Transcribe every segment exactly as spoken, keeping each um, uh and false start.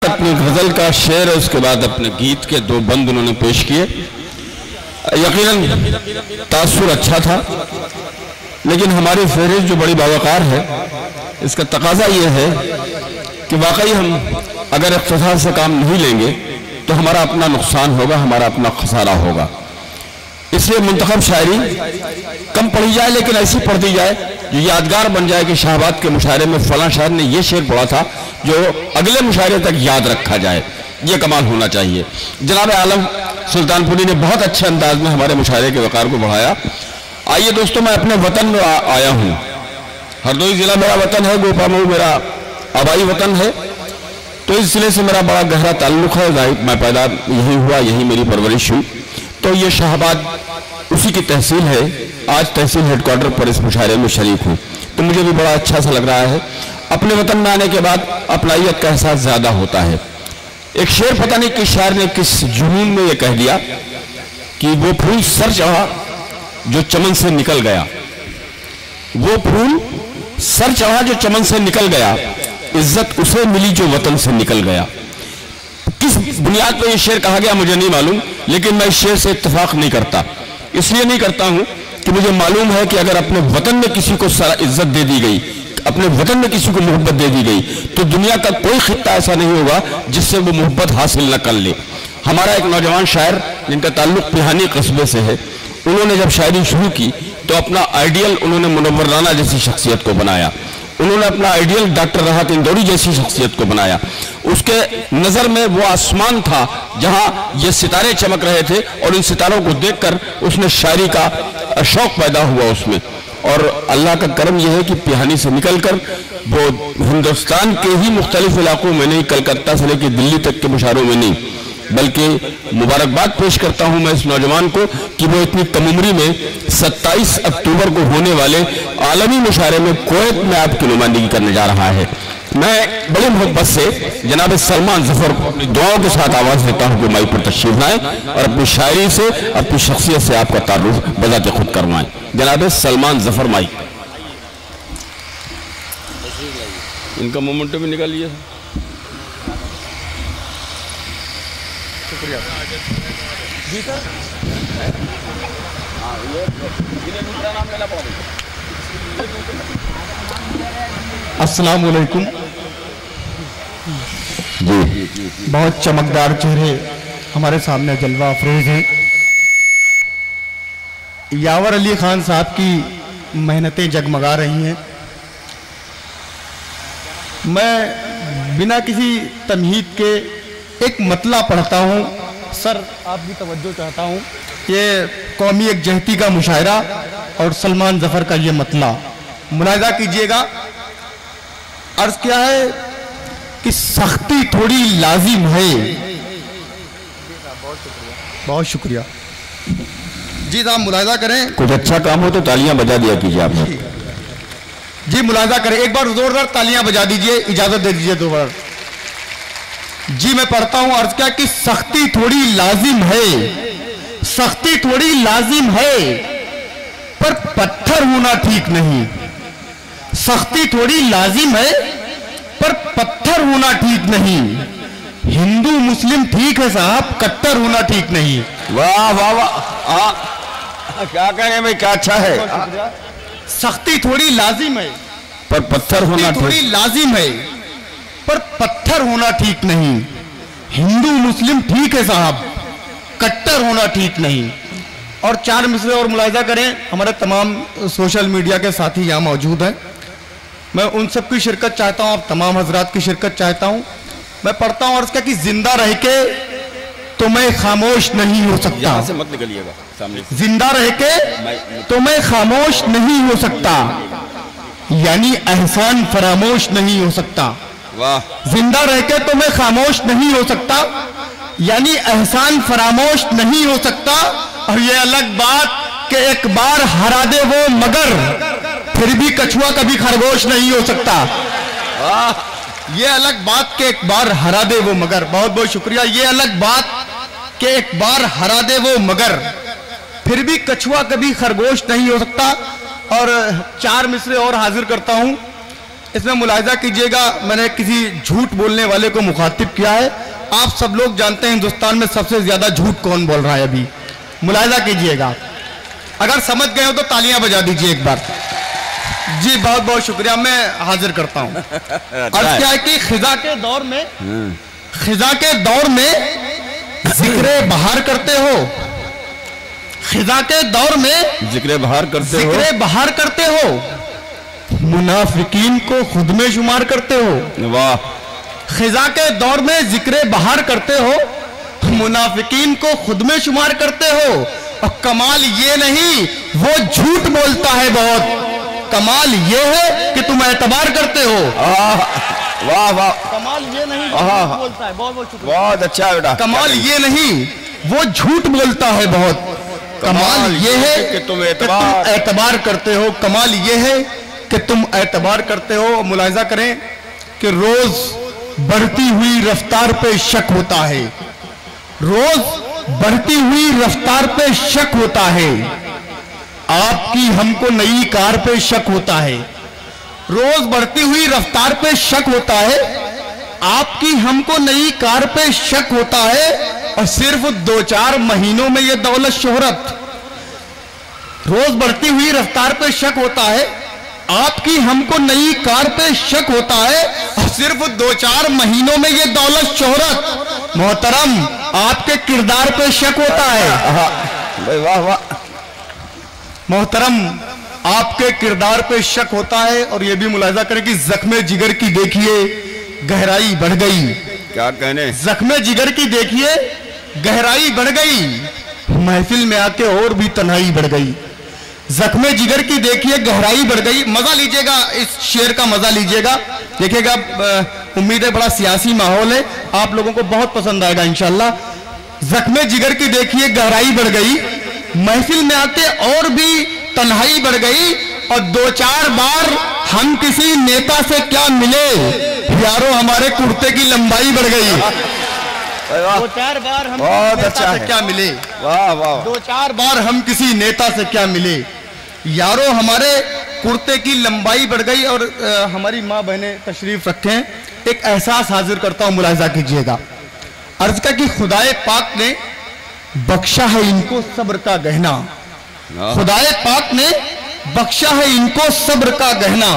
अपनी गजल का शेर और उसके बाद अपने गीत के दो बंद उन्होंने पेश किए। यकीनन तासुर अच्छा था, लेकिन हमारी फहरिस्त जो बड़ी बावकार है, इसका तकाजा ये है कि वाकई हम अगर इख्तिसार से काम नहीं लेंगे तो हमारा अपना नुकसान होगा, हमारा अपना खसारा होगा। इसलिए मुंतखब शायरी कम पढ़ी जाए, लेकिन ऐसी पढ़ दी जाए जो यादगार बन जाए कि शाहबाद के मुशायरे में फलां शायर ने ये शेर पढ़ा था, जो अगले मुशायरे तक याद रखा जाए। ये कमाल होना चाहिए। जनाब आलम सुल्तानपुरी ने बहुत अच्छे अंदाज में हमारे मुशायरे के वकार को बढ़ाया। आइए दोस्तों, मैं अपने वतन में आ, आया हूँ। हरदोई जिला मेरा वतन है, गोपामऊ मेरा आबाई वतन है, तो इस जिले से मेरा बड़ा गहरा ताल्लुक है। मैं पैदा यहीं हुआ, यहीं मेरी परवरिश हुई। तो ये शाहबाद उसी की तहसील है। आज तहसील हेडक्वार्टर पर इस मुशायरे में शरीक हूँ, तो मुझे भी बड़ा अच्छा सा लग रहा है। अपने वतन में आने के बाद अपनाइयत का एहसास ज्यादा होता है। एक शेर पता नहीं किस शायर ने किस जुनून में ये कह दिया कि वो फूल सर चढ़ा जो चमन से निकल गया, वो फूल सर चढ़ा जो चमन से निकल गया, इज्जत उसे मिली जो वतन से निकल गया। किस बुनियाद पर यह शेर कहा गया मुझे नहीं मालूम, लेकिन मैं इस शेर से इत्तेफाक नहीं करता। इसलिए नहीं करता हूं कि मुझे मालूम है कि अगर अपने वतन में किसी को सारा इज्जत दे दी गई, अपने वतन में किसी को मोहब्बत दे दी गई, तो दुनिया का कोई खित्ता ऐसा नहीं होगा जिससे वो मोहब्बत हासिल न कर ले। हमारा एक नौजवान शायर जिनका ताल्लुक पिहानी कस्बे से है, उन्होंने जब शायरी शुरू की तो अपना आइडियल उन्होंने मुनव्वर राना जैसी शख्सियत को बनाया। उन्होंने अपना आइडियल डॉक्टर राहत इंदौरी जैसी शख्सियत को बनाया। उसके नजर में वो आसमान था जहां ये सितारे चमक रहे थे, और इन सितारों को देखकर उसने शायरी का शौक पैदा हुआ उसमें। और अल्लाह का करम यह है कि पिहानी से निकलकर वो हिंदुस्तान के ही मुख्तलिफ इलाकों में नहीं, कलकत्ता से लेकर दिल्ली तक के मुशायरों में नहीं, बल्कि मुबारकबाद पेश करता हूं मैं इस नौजवान को कि वो इतनी कम उम्री में सत्ताईस अक्टूबर को होने वाले आलमी मुशायरे में कुवैत में आपकी नुमाइंदगी करने जा रहा है। मैं बड़ी मोहब्बत से जनाब सलमान जफर को अपनी दुआओं के साथ आवाज देता हूं कि माइक पर तशरीफ लाएं और अपनी शायरी से, अपनी शख्सियत से आपका तारुफ बजाते खुद करवाएं। जनाब सलमान जफर, माइक। इनका मोमेंटो भी निकालिए। शुक्रिया जी सर। अस्सलाम वालेकुम जी। बहुत चमकदार चेहरे हमारे सामने जलवा अफरोज हैं। यावर अली खान साहब की मेहनतें जगमगा रही हैं। मैं बिना किसी तमहीद के एक मतला पढ़ता हूँ। सर आप भी तवज्जो चाहता हूँ। ये कौमी एकजहती का मुशायरा और सलमान जफर का ये मतला मुलाहिजा कीजिएगा। अर्ज क्या है कि सख्ती थोड़ी लाजिम है। बहुत शुक्रिया जी साहब, मुलाहिजा करें। कुछ अच्छा काम हो तो तालियां बजा दिया कीजिए आप जी, जी मुलाहिजा करें। एक बार जोरदार तालियां बजा दीजिए, इजाजत दे दीजिए दो बार। जी मैं पढ़ता हूं। अर्ज क्या कि सख्ती थोड़ी लाजिम है, सख्ती थोड़ी लाजिम है, पर पत्थर होना ठीक नहीं। सख्ती थोड़ी लाजिम है, पर पत्थर होना ठीक नहीं। हिंदू मुस्लिम ठीक है साहब, कट्टर होना ठीक नहीं। वाह वाह वाह, क्या कहें भाई, क्या अच्छा है। सख्ती थोड़ी लाजिम है, पर पत्थर होना थोड़ी लाजिम है, पर पत्थर होना ठीक नहीं। हिंदू मुस्लिम ठीक है साहब, कट्टर होना ठीक नहीं। और चार मिसरे और मुलाहिजा करें। हमारे तमाम सोशल मीडिया के साथी यहाँ मौजूद हैं। मैं उन सब की शिरकत चाहता हूँ, आप तमाम हजरात की शिरकत चाहता हूँ। मैं पढ़ता हूँ और उसका कि जिंदा रह के तो मैं खामोश नहीं हो सकता। यहाँ से मत निकलिएगा सामने। जिंदा रह के तो मैं खामोश नहीं हो सकता, यानी एहसान फरामोश नहीं हो सकता। वाह। जिंदा रह के तो मैं खामोश नहीं हो सकता, यानी एहसान फरामोश नहीं हो सकता। और ये अलग बात कि एक बार हरा दे वो मगर, फिर भी कछुआ कभी खरगोश नहीं हो सकता। ये अलग बात कि एक बार हरा दे वो मगर। बहुत बहुत शुक्रिया। ये अलग बात कि एक बार हरा दे वो मगर, फिर भी कछुआ कभी खरगोश नहीं हो सकता। और चार मिसरे और हाजिर करता हूं। इसमें मुलाहिजा कीजिएगा, मैंने किसी झूठ बोलने वाले को मुखातिब किया है। आप सब लोग जानते हैं हिंदुस्तान में सबसे ज्यादा झूठ कौन बोल रहा है अभी, मुलाहिजा कीजिएगा। अगर समझ गए हो तो तालियां बजा दीजिए एक बार। जी बहुत बहुत शुक्रिया, मैं हाजिर करता हूं। अर्ज क्या है कि खिजा के दौर में खिजा के दौर में जिक्रे बहार करते हो, खिजा के दौर में जिक्रे बहार करते हो, जिक्रे बहार करते हो, मुनाफिकीन को खुद में शुमार करते हो। वाह। खिजा के दौर में जिक्रे बहार करते हो, मुनाफिकीन को खुद में शुमार करते हो। और कमाल ये नहीं वो झूठ बोलता है बहुत, कमाल ये है कि तुम एतबार करते हो। वाह वाह। कमाल ये नहीं वो झूठ बोलता है, बहुत बहुत शुक्रिया, बहुत अच्छा बेटा। कमाल ये नहीं वो झूठ बोलता है बहुत, कमाल ये है कि तुम एतबार एतबार करते हो। कमाल ये है कि तुम एतबार करते हो। मुलाहिजा करें कि रोज बढ़ती हुई रफ्तार पे शक होता है, रोज बढ़ती हुई रफ्तार पे शक होता है। आपकी हमको नई कार पे शक होता है, रोज बढ़ती हुई रफ्तार पे शक होता है। आपकी हमको नई कार पे शक होता है। और सिर्फ दो चार महीनों में ये दौलत शोहरत, रोज बढ़ती हुई रफ्तार पे शक होता है। आपकी हमको नई कार पे शक होता है। और सिर्फ दो चार महीनों में ये दौलत शोहरत। मोहतरम आपके किरदार पे शक होता है। वाह वाह। मोहतरम आपके किरदार पे शक होता है। और ये भी मुलाहिजा करें कि जख्मे जिगर की देखिए गहराई बढ़ गई। क्या कहने, जख्मे जिगर की देखिए गहराई बढ़ गई, महफिल में आके और भी तन्हाई बढ़ गई। जख्मे जिगर की देखिए गहराई बढ़ गई। मजा लीजिएगा, इस शेर का मजा लीजिएगा, देखिएगा। उम्मीद है बड़ा सियासी माहौल है, आप लोगों को बहुत पसंद आएगा इंशाल्लाह। जख्मे जिगर की देखिए गहराई बढ़ गई, महफिल में आके और भी तन्हाई बढ़ गई। और दो चार बार हम किसी नेता से क्या मिले, यारों हमारे कुर्ते की लंबाई बढ़ गई। दो चार बार हम बहुत नेता अच्छा से है। क्या मिले, वाह वाह। दो चार बार हम किसी नेता से क्या मिले, यारों हमारे कुर्ते की लंबाई बढ़ गई। और आ, हमारी माँ बहनें तशरीफ रखें, एक एहसास हाजिर करता हूं, मुलाहिजा कीजिएगा। अर्ज का कि खुदाए पाक ने बख्शा है इनको सब्र का गहना, खुदाए पाक ने बख्शा है इनको सब्र का गहना।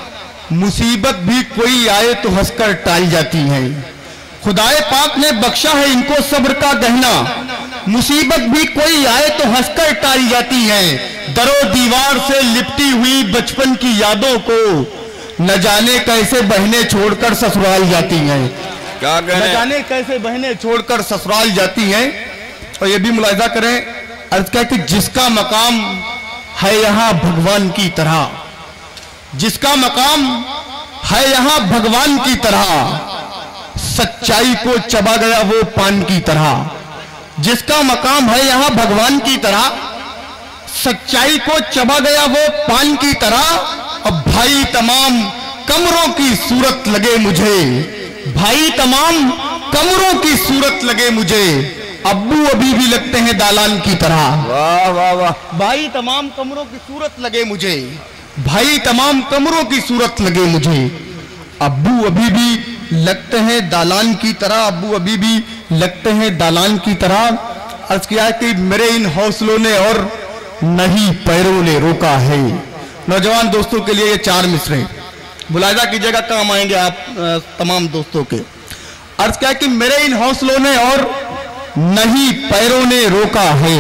मुसीबत भी कोई आए तो हंसकर टाल जाती है। खुदाए पाक ने बख्शा है इनको सब्र का गहना, मुसीबत भी कोई आए तो हंसकर टाल जाती है। दरो दीवार से लिपटी हुई बचपन की यादों को न जाने कैसे बहनें छोड़कर ससुराल जाती हैं। क्या कहने, न जाने कैसे बहनें छोड़कर ससुराल जाती हैं। और ये भी मुलाहिजा करें, अर्ज क्या कि जिसका मकाम है यहाँ भगवान की तरह, जिसका मकाम है यहाँ भगवान की तरह, सच्चाई को चबा गया वो पान की तरह। जिसका मकाम है यहाँ भगवान की तरह, सच्चाई को चबा गया वो पान की तरह। अब भाई तमाम कमरों की सूरत लगे मुझे, भाई तमाम कमरों की सूरत लगे मुझे, अब्बू अभी भी लगते हैं दालान की तरह। वाह वाह वाह। भाई तमाम कमरों की सूरत लगे मुझे, भाई तमाम कमरों की सूरत लगे मुझे, अब्बू अभी भी लगते हैं दालान की तरह, अब्बू अभी भी लगते हैं दालान की तरह। अर्ज किया है कि मेरे इन हौसलों ने और नहीं पैरों ने रोका है। नौजवान दोस्तों के लिए ये चार मिसरे मुलाहिजा कीजिएगा, काम आएंगे आप तमाम दोस्तों के। अर्ज किया है कि मेरे इन हौसलों ने और नहीं पैरों ने रोका है,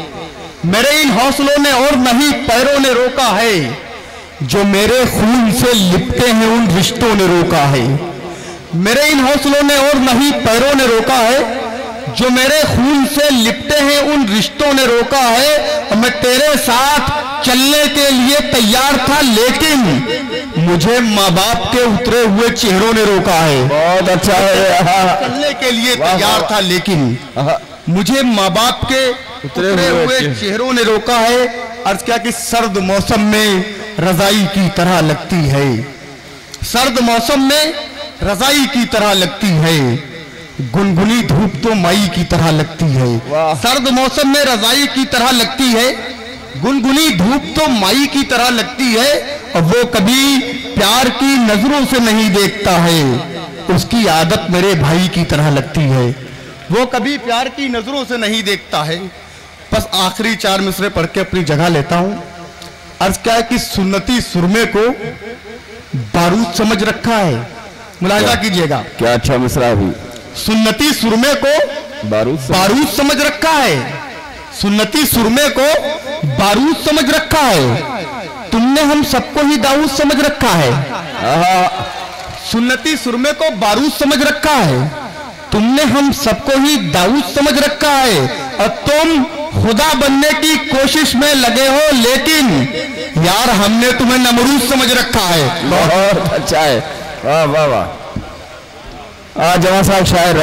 मेरे इन हौसलों ने और नहीं पैरों ने रोका है, जो मेरे खून से लिपटे हैं उन रिश्तों ने रोका है। मेरे इन हौसलों ने और नहीं पैरों ने रोका है, जो मेरे खून से लिपटे हैं उन रिश्तों ने रोका है। और मैं तेरे साथ चलने के लिए तैयार था, लेकिन मुझे माँ बाप के उतरे हुए चेहरों ने रोका है। बहुत अच्छा है। चलने के लिए तैयार था, लेकिन मुझे माँ बाप के उतरे हुए चेहरों ने रोका है। अर्ज क्या कि सर्द मौसम में रजाई की तरह लगती है, सर्द मौसम में रजाई की तरह लगती है, गुनगुनी धूप तो माई की तरह लगती है। सर्द मौसम में रजाई की तरह लगती है, गुनगुनी धूप तो माई की तरह लगती है। और वो कभी प्यार की नजरों से नहीं देखता है, उसकी आदत मेरे भाई की तरह लगती है। वो कभी प्यार की नजरों से नहीं देखता है। बस आखिरी चार मिसरे पढ़ के अपनी जगह लेता हूं। अर्ज क्या है कि सुन्नती सुरमे को बारूद समझ रखा है। मुलाहिजा कीजिएगा, क्या अच्छा मिसरा भी। सुन्नती सुरमे को बारूद बारूद समझ रखा है। सुन्नती सुरमे को बारूद समझ रखा है। तुमने हम सबको ही दाऊद समझ रखा है। सुन्नती सुरमे को बारूद समझ रखा है। तुमने हम सबको ही दाऊद समझ रखा है और तुम खुदा बनने की कोशिश में लगे हो, लेकिन यार हमने तुम्हें नमरूद समझ रखा है। बहुत अच्छा है। वाह वाह वाह। आज जवान साहब शायर